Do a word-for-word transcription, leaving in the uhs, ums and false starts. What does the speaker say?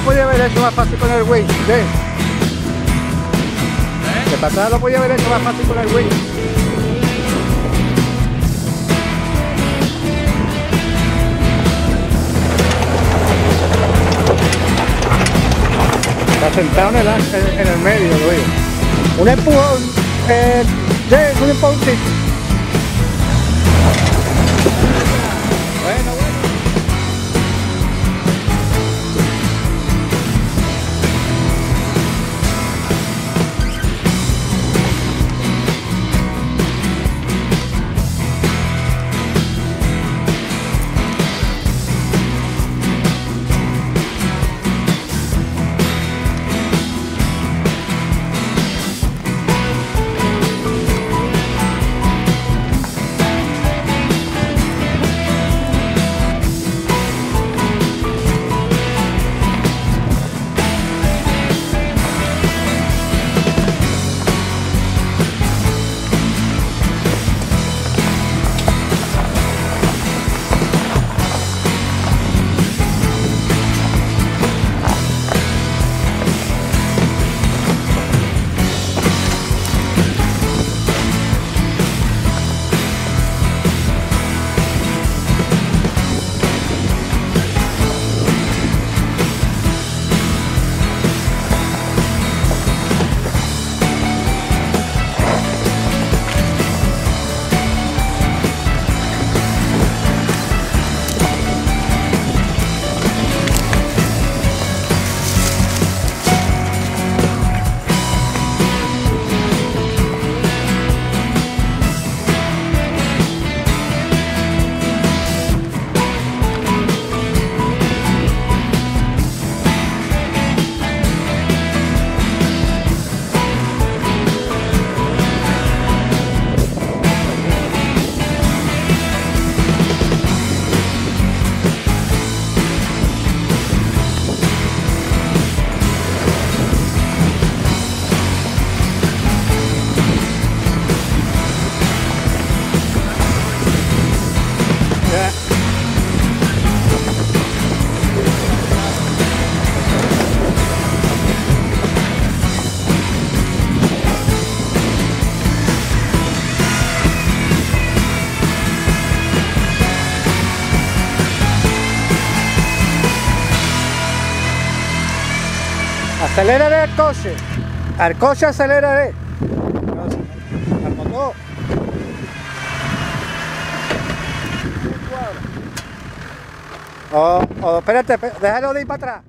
podía haber hecho más fácil con el winch, ¿sí? ¿Eh? Que para atrás lo podía haber hecho más fácil con el winch. Está sentado en el, en, en el medio, lo digo. Un empujón, eh, sí, un empujoncito. Bueno, bueno. Acelérale al coche, al coche acelérale, al motor. O, o espérate, déjalo de ir para atrás.